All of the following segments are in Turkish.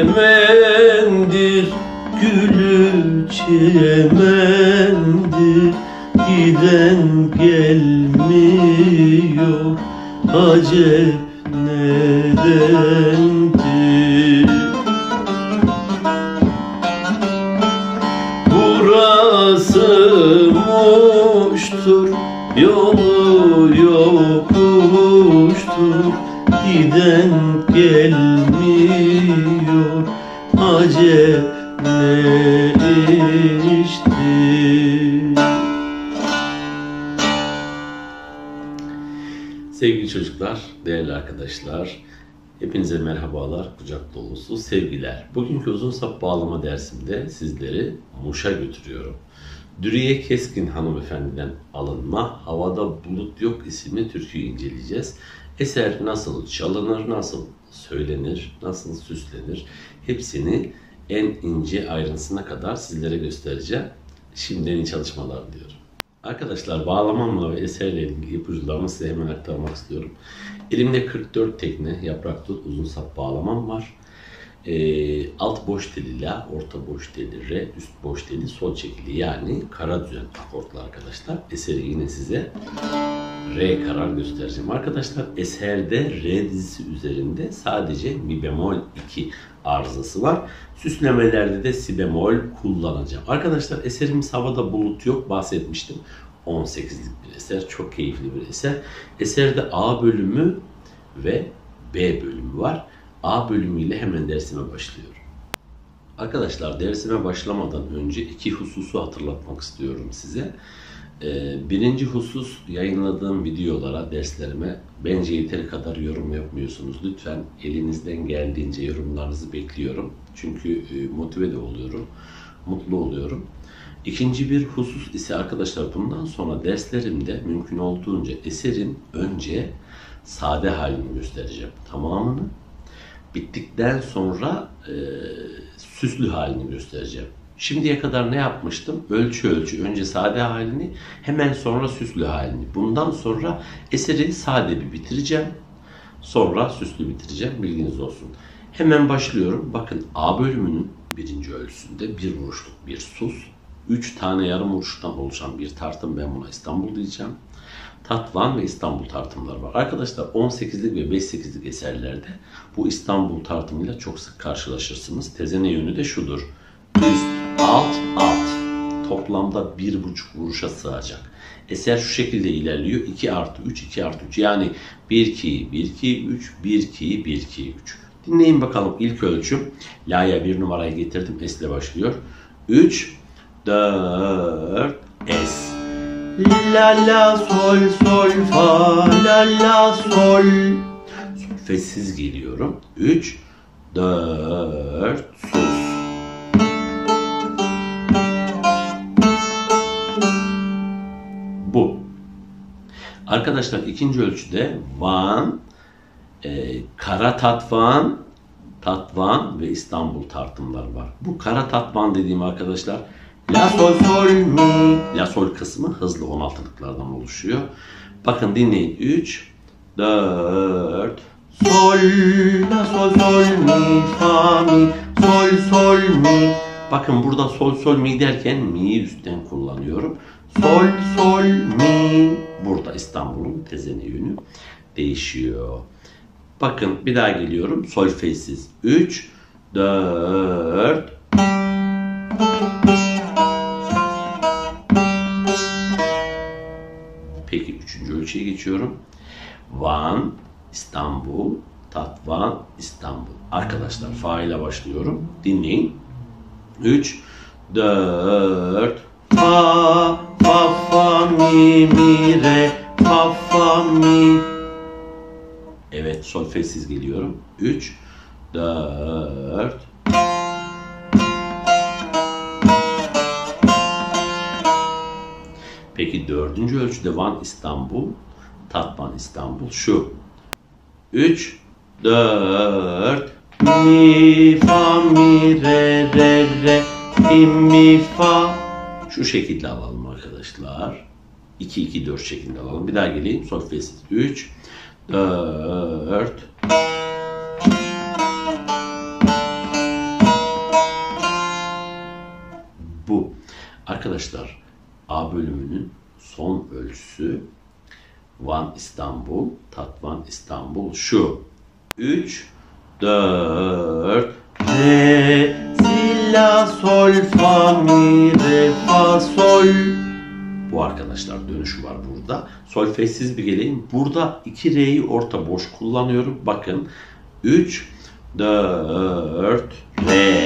çemendir, gülü çemendir. Giden gelmiyor, acep nedendir? Burası muştur, yolu yokuştur. Giden gelmiyor, acep ne iştir? Sevgili çocuklar, değerli arkadaşlar, hepinize merhabalar, kucak dolusu sevgiler. Bugünkü uzun sap bağlama dersimde sizleri Muş'a götürüyorum. Dürüye Keskin hanımefendiden alınma Havada Bulut Yok isimli türküyü inceleyeceğiz. Eser nasıl çalınır, nasıl söylenir, nasıl süslenir hepsini en ince ayrıntısına kadar sizlere göstereceğim. Şimdiden iyi çalışmalar diliyorum. Arkadaşlar, bağlamamla ve eserle ilgili ipuçlarımı size hemen aktarmak istiyorum. Elimde 44 tekne yaprak tut uzun sap bağlamam var. Alt boş teli la, orta boş teli re, üst boş teli sol çekili, yani kara düzen akortlu arkadaşlar. Eseri yine size re karar göstereceğim. Arkadaşlar, eserde re dizisi üzerinde sadece mi bemol 2 arızası var. Süslemelerde de si bemol kullanacağım. Arkadaşlar, eserimiz Havada Bulut Yok, bahsetmiştim. 18'lik bir eser, çok keyifli bir eser. Eserde A bölümü ve B bölümü var. A bölümüyle hemen dersime başlıyorum. Arkadaşlar, dersime başlamadan önce iki hususu hatırlatmak istiyorum size. Birinci husus, yayınladığım videolara, derslerime bence yeteri kadar yorum yapmıyorsunuz. Lütfen elinizden geldiğince yorumlarınızı bekliyorum. Çünkü motive de oluyorum, mutlu oluyorum. İkinci bir husus ise arkadaşlar, bundan sonra derslerimde mümkün olduğunca eserin önce sade halini göstereceğim, tamamını. Bittikten sonra süslü halini göstereceğim. Şimdiye kadar ne yapmıştım? Ölçü ölçü. Önce sade halini, hemen sonra süslü halini. Bundan sonra eseri sade bir bitireceğim. Sonra süslü bitireceğim. Bilginiz olsun. Hemen başlıyorum. Bakın, A bölümünün birinci ölçüsünde bir vuruşluk bir sus, 3 tane yarım vuruştan oluşan bir tartım. Ben buna İstanbul diyeceğim. Tatvan ve İstanbul tartımlar var. Arkadaşlar, 18'lik ve 5-8'lik eserlerde bu İstanbul tartımıyla çok sık karşılaşırsınız. Tezene yönü de şudur: üst, alt, alt. Toplamda 1,5 vuruşa sığacak. Eser şu şekilde ilerliyor: 2 artı 3, 2 artı 3. Yani 1-2, 1-2, 3, 1-2, 1-2, 3. Dinleyin bakalım ilk ölçüm. La'ya bir numarayı getirdim. S ile başlıyor. 3, 4, S. La la sol sol fa, la la sol. Solfejsiz geliyorum. 3, 4, sus. Bu. Arkadaşlar, ikinci ölçüde van, kara tatvan, tatvan ve İstanbul tartımlar var. Bu kara tatvan dediğim arkadaşlar, la sol sol mi. La sol kısmı hızlı 16'lıklardan oluşuyor. Bakın, dinleyin. 3, 4, sol, la sol sol mi, fa mi, sol sol mi. Bakın, burada sol sol mi derken mi'yi üstten kullanıyorum. Sol sol mi. Burada İstanbul'un tezene yönü değişiyor. Bakın, bir daha geliyorum. Solfejsiz. 3, 4. Peki, üçüncü ölçüye geçiyorum. Van, İstanbul, tatvan, İstanbul. Arkadaşlar, fa ile başlıyorum. Dinleyin. 3, 4, fa, fa, fa, mi, mi, re, fa, fa, mi. Evet, solfejsiz geliyorum. 3, 4. Peki, dördüncü ölçüde Van, İstanbul, Tatvan, İstanbul şu. 3, 4, mi, fa, mi, re, re, re, mi, fa. Şu şekilde alalım arkadaşlar. 2, 2, 4 şeklinde alalım. Bir daha geleyim. Solfejsiz. 3, 4. Arkadaşlar A bölümünün son ölçüsü Van İstanbul, Tatvan İstanbul şu. 3, 4, Re, Si, La, Sol, Fa, Mi, Re, Fa, Sol. Bu arkadaşlar dönüşü var burada. Solfejsiz bir geleyim. Burada 2 Re'yi orta boş kullanıyorum. Bakın 3, 4, Re.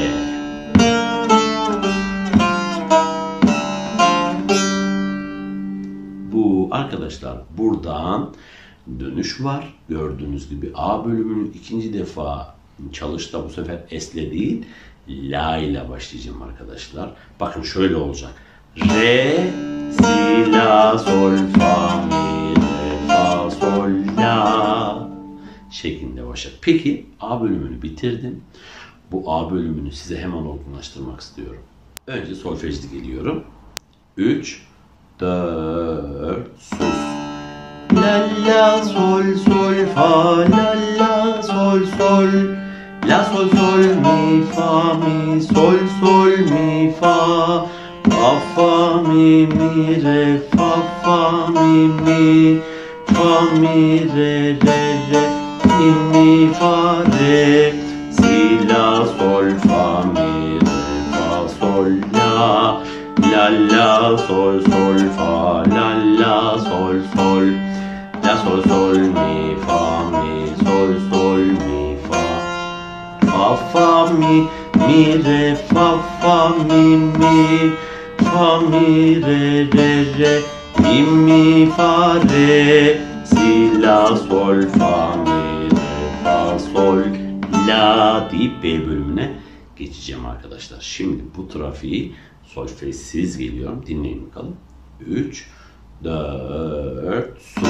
Bu arkadaşlar buradan dönüş var. Gördüğünüz gibi A bölümünü ikinci defa çalışta bu sefer S'le değil La ile başlayacağım arkadaşlar. Bakın şöyle olacak. Re, Si, La, Sol, Fa, Mi, Re, Fa, Sol, La şeklinde başlar. Peki A bölümünü bitirdim. Bu A bölümünü size hemen olgunlaştırmak istiyorum. Önce solfejli geliyorum. 3, 4, sus. La, la, sol, sol, fa, la, la, sol, sol. La, sol, sol, mi, fa, mi, sol, sol, mi, fa. Fa, fa, mi, mi, re, fa, mi, mi. Fa, mi, re, mi, fa, re. Si, la, sol, fa, mi, re, fa, sol, la. La, la, sol, sol, fa, la, sol, sol. La, sol, sol, mi, sol, mi, fa. Fa, mi, re, fa, mi. Fa, mi, re, mi, fa, re. Si, la, sol, fa, mi, re, fa, sol, la deyip B bölümüne geçeceğim arkadaşlar. Şimdi bu trafiği solfejsiz geliyorum. Dinleyin bakalım. 3, 4, sus.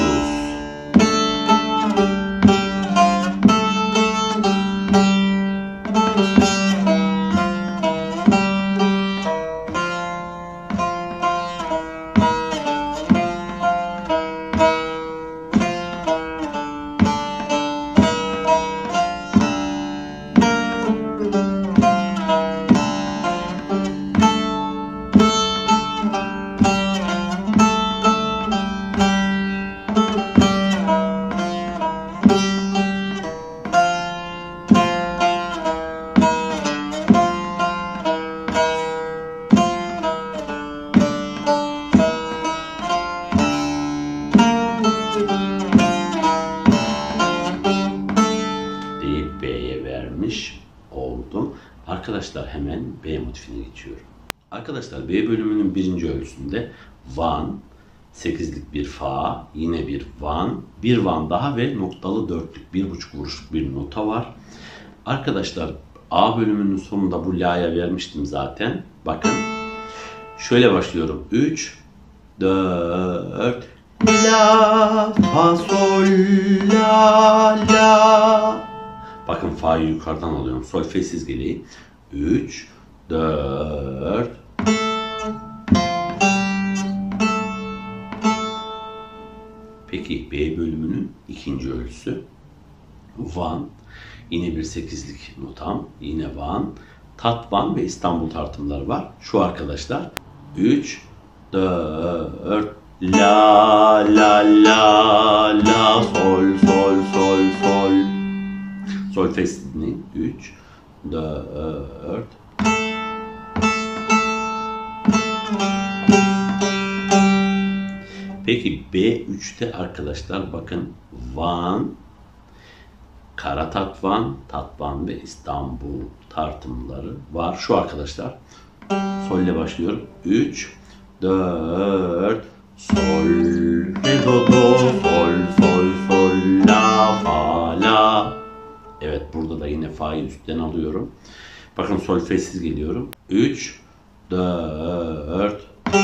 Oldum. Arkadaşlar hemen B motifine geçiyorum. Arkadaşlar B bölümünün birinci ölçüsünde Van, 8'lik bir Fa, yine bir Van, bir Van daha ve noktalı dörtlük 1,5 vuruşluk bir nota var. Arkadaşlar A bölümünün sonunda bu La'ya vermiştim zaten. Bakın şöyle başlıyorum. 3, 4, La, Fa, Sol, La, La. Bakın Fa'yı yukarıdan alıyorum. Solfejsiz geleyim. 3, 4. Peki B bölümünün ikinci ölçüsü. Van. Yine bir 8'lik notam. Yine Van. Tatvan ve İstanbul tartımları var. Şu arkadaşlar. 3, 4. La, la, la, la, sol, sol, sol, sol. Solfejsiz dinleyin. 3, 4. Peki B3'te arkadaşlar bakın Van, Kara Tatvan, Tatvan ve İstanbul tartımları var. Şu arkadaşlar. Sol ile başlıyorum. 3, 4, sol, re, do, do, sol, sol, sol, la, fa, la. Evet burada da yine Fa'yı üstten alıyorum. Bakın solfejsiz geliyorum. 3, 4.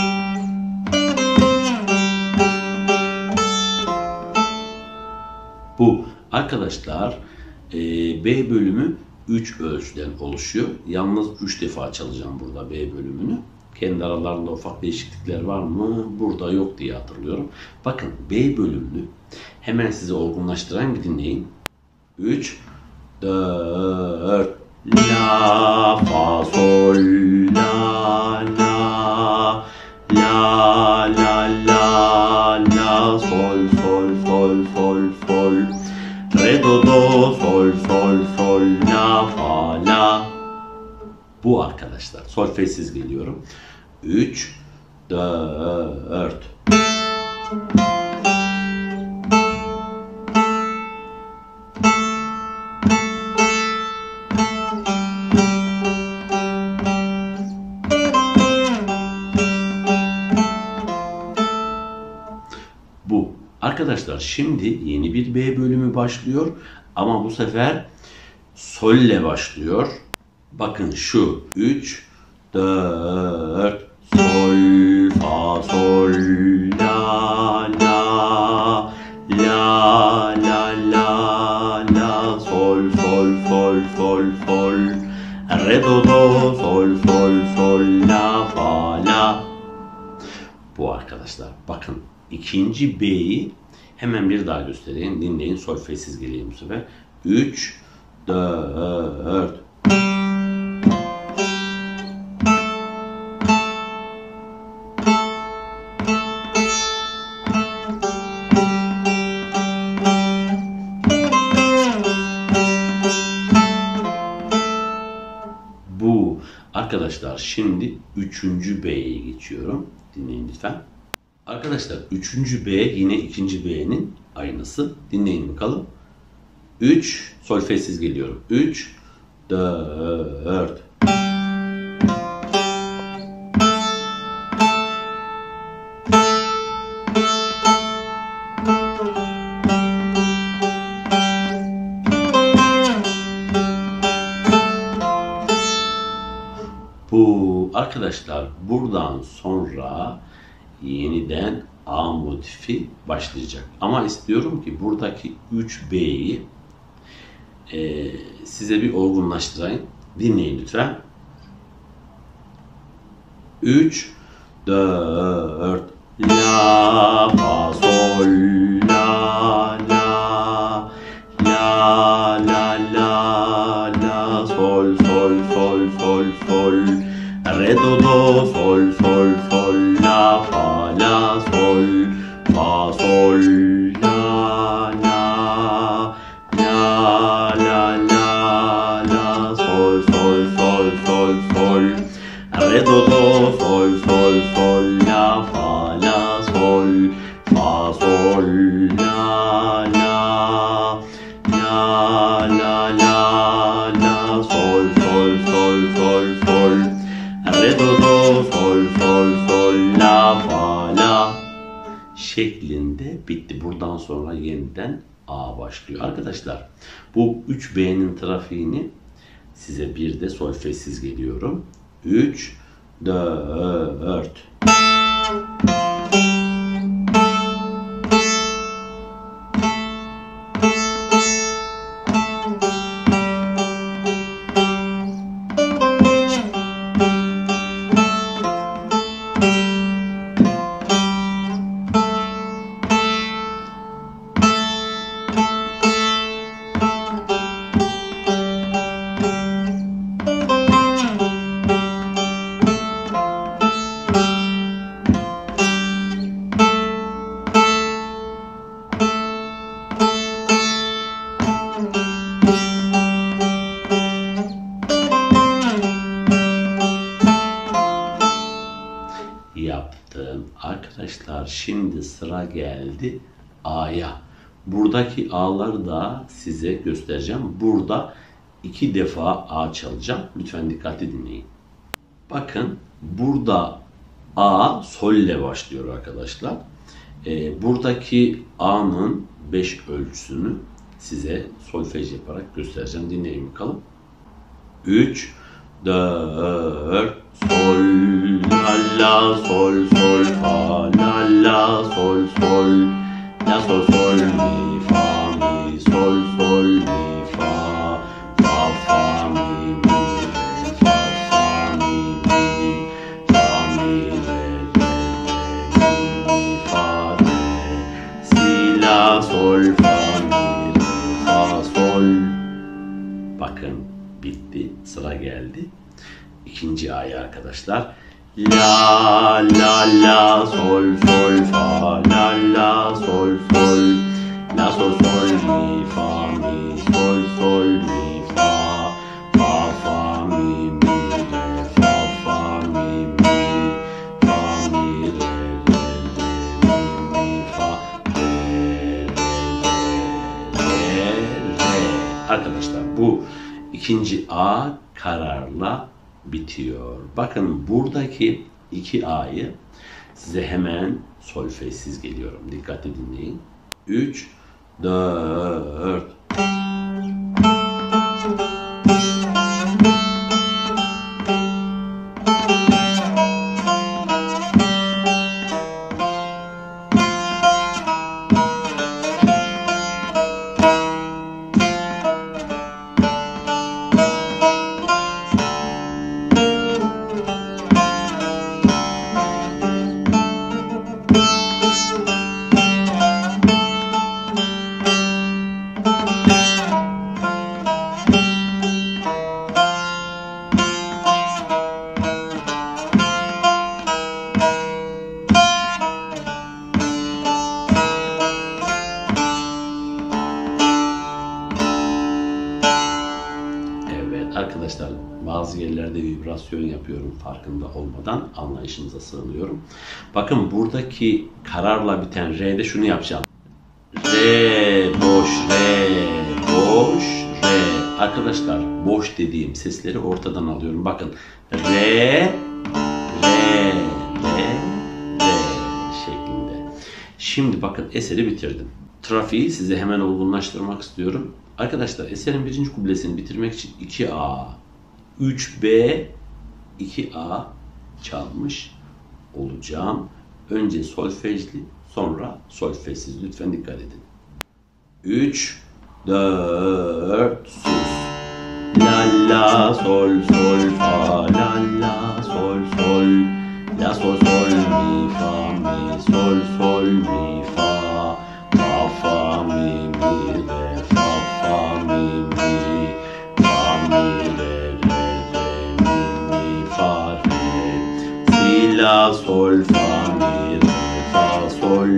Bu arkadaşlar B bölümü 3 ölçüden oluşuyor. Yalnız 3 defa çalacağım burada B bölümünü. Kendi aralarında ufak değişiklikler var mı? Burada yok diye hatırlıyorum. Bakın B bölümünü hemen size olgunlaştıran bir dinleyin. 3, 4, la, fa, sol, la, la, re, do, do, sol, sol, sol, la, fa, la. Bu arkadaşlar. Solfejsiz geliyorum. 3, 4. Bu. Arkadaşlar şimdi yeni bir B bölümü başlıyor ama bu sefer sol ile başlıyor. Bakın şu 3, 4, sol, fa, sol, la, la, la, la, la, la, sol, sol, sol, sol, sol, re, do, do, sol, sol, sol, la, fa, la. Bu arkadaşlar. Bakın ikinci B'yi hemen bir daha göstereyim. Dinleyin. Solfejsiz geleyim bu sefer. 3, 4. Bu. Arkadaşlar şimdi 3. B'ye geçiyorum. Dinleyin lütfen. Arkadaşlar 3. B yine 2. B'nin aynısı. Dinleyin bakalım. 3 solfejsiz geliyorum. 3, 4. Bu arkadaşlar buradan sonra yeniden A motifi başlayacak. Ama istiyorum ki buradaki 3B'yi size bir olgunlaştırayım. Dinleyin lütfen. 3, 4, la, fa, sol, la, la, la, la, la, la, sol, sol, sol, sol, sol, re, do, do, sol, sol, sol, la, fa, la, sol, fa, sol, la, la, la, la, la, la, sol, sol, sol, sol, sol, re, do, do, sol, sol, sol, la, fa, la, sol, fa, sol, la, la, la, la, la, la, sol, sol, sol, sol, sol, re, do, do, sol, sol, sol, la, fa, la şeklinde bitti. Buradan sonra yeniden A başlıyor. Arkadaşlar bu 3B'nin trafiğini size bir de solfejsiz geliyorum. 3, 4. Yaptım. Arkadaşlar şimdi sıra geldi A'ya. Buradaki A'ları da size göstereceğim. Burada 2 defa A çalacağım. Lütfen dikkatli dinleyin. Bakın burada A sol ile başlıyor arkadaşlar. Buradaki A'nın 5 ölçüsünü size solfej yaparak göstereceğim. Dinleyin bakalım. 3, 4, sol, la, la, sol, sol, fa, la, la, sol, sol, la, sol, sol, mi, fa, mi, sol, sol, mi, fa, fa, fa, mi, mi, re, fa, fa, mi, mi, fa, mi, re, mi, fa, re, si, la, sol, fa, mi, re, fa, sol. Bakın bitti. Sıra geldi. İkinci A'ya arkadaşlar. La, la, la, sol, sol, fa, la, la, sol, sol, la sol sol mi fa sol mi fa fa mi re fa mi fa mi re mi fa re. Arkadaşlar bu ikinci A kararla bitiyor. Bakın buradaki 2A'yı size hemen solfejsiz geliyorum. Dikkatli dinleyin. 3, 4. Arkadaşlar bazı yerlerde vibrasyon yapıyorum farkında olmadan, anlayışınıza sığınıyorum. Bakın buradaki kararla biten R'de şunu yapacağım. Re, boş, re, boş, re. Arkadaşlar boş dediğim sesleri ortadan alıyorum. Bakın re, re, re, re şeklinde. Şimdi bakın eseri bitirdim. Trafiği size hemen olgunlaştırmak istiyorum. Arkadaşlar eserin birinci kublesini bitirmek için 2A, 3B, 2A çalmış olacağım. Önce solfejli, sonra solfejsiz. Lütfen dikkat edin. 3, 4, sus. La la sol sol fa, la la sol sol, la sol sol mi fa mi sol sol mi fa, fa fa mi re fa fa mi fa mi re mi fa re, si la sol fa mi re fa sol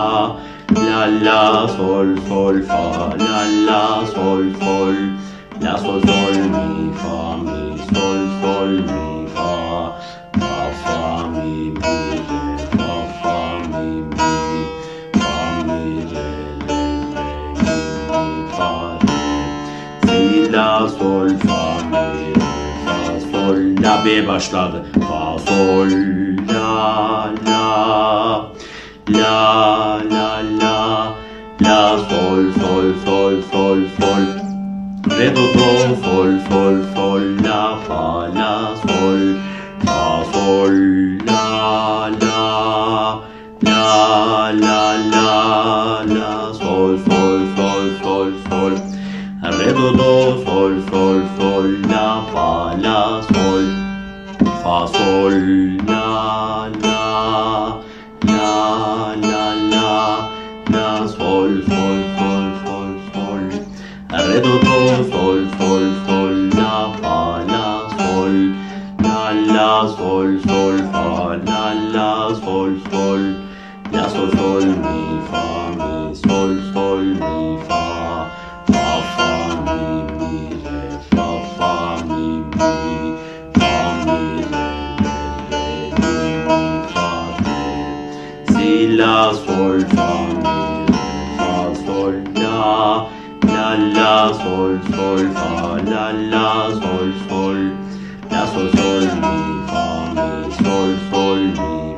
la sol sol fa, la sol sol, la sol sol mi fa sol mi fa, fa mi re fa mi fa mi re mi fa re, si la sol fa mi re fa sol la, B başladı, fa sol la la la la la la sol sol sol sol sol, re do do sol sol sol la fa la sol fa sol la la la la la la sol sol sol sol sol, re do do sol sol sol la fa la sol fa sol la la la la la la sol sol sol sol sol, re do do sol sol sol la fa la sol la sol sol fa la sol sol la sol sol mi fa sol mi fa fa mi re fa mi fa mi re mi fa re, si la sol fa mi re fa sol la sol sol fa la sol sol, la sol sol mi sol sol mi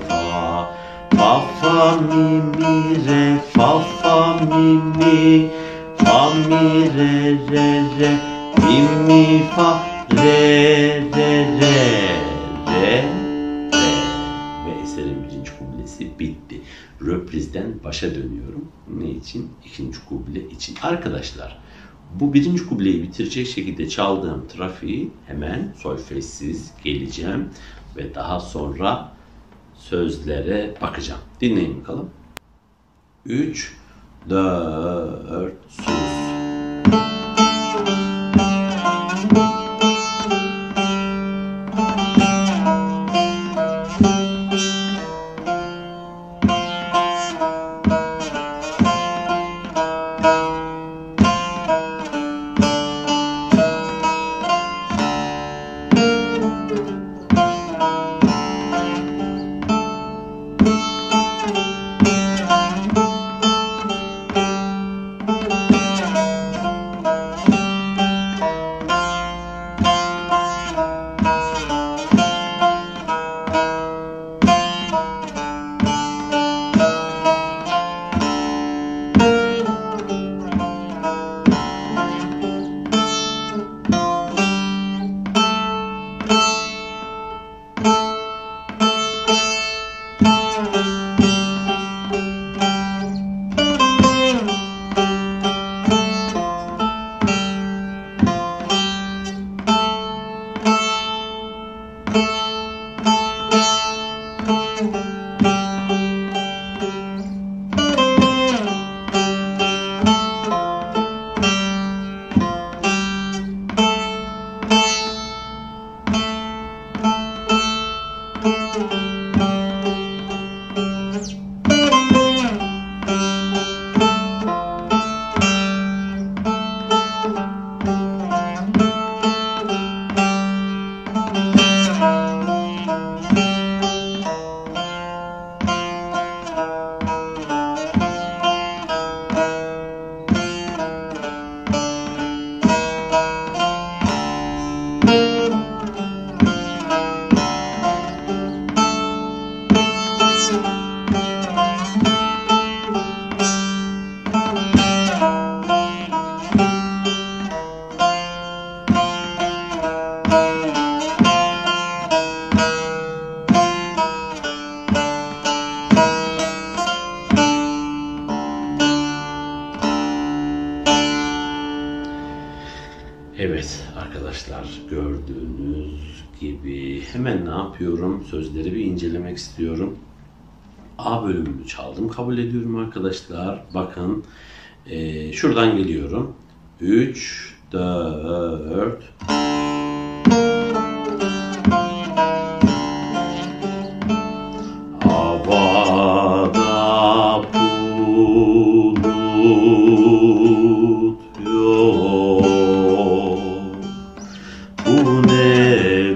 fa mi re fa mi re mi fa re ve eserin birinci kublesi bitti. Röprizden başa dönüyorum. Ne için? İkinci kuble için. Arkadaşlar bu birinci kubleyi bitirecek şekilde çaldığım trafiği hemen solfejsiz geleceğim ve daha sonra sözlere bakacağım. Dinleyin bakalım. 3, 4, sus. Evet arkadaşlar, gördüğünüz gibi hemen ne yapıyorum? Sözleri bir incelemek istiyorum. A bölümünü çaldım, kabul ediyorum arkadaşlar. Bakın şuradan geliyorum. 3, 4. Havada bulut yok. Bu ne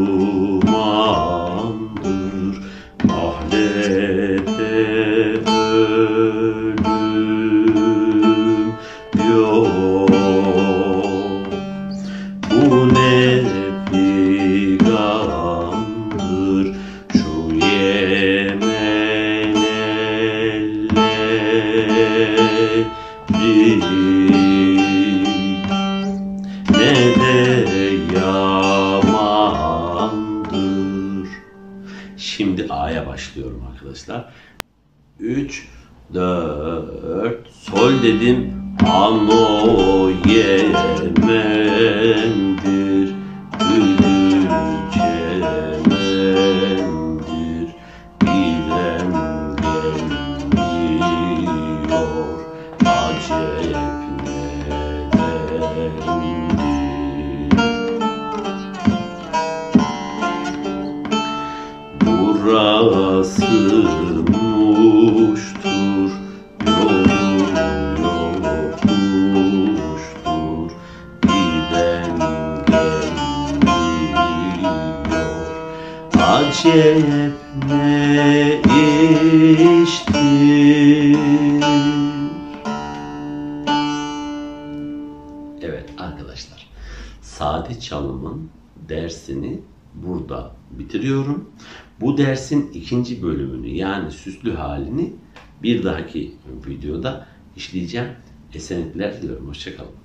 dumandır, mahallede ölüm yok. Bu ne figandır, şu Yemen elleri, ne de yamandır. Şimdi A'ya başlıyorum arkadaşlar. 3, 4, sol dedim. Ano Yemen'dir, gülü Cemen'dir, bilen gelmiyor, acep nedendir. Burası muştur, yolu yokmuştur, giden gelmiyor, acep ne iştir. Evet arkadaşlar, sade çalımın dersini burada bitiriyorum. Bu dersin ikinci bölümünü, yani süslü halini bir dahaki videoda işleyeceğim. Esenlikler diliyorum. Hoşça kalın.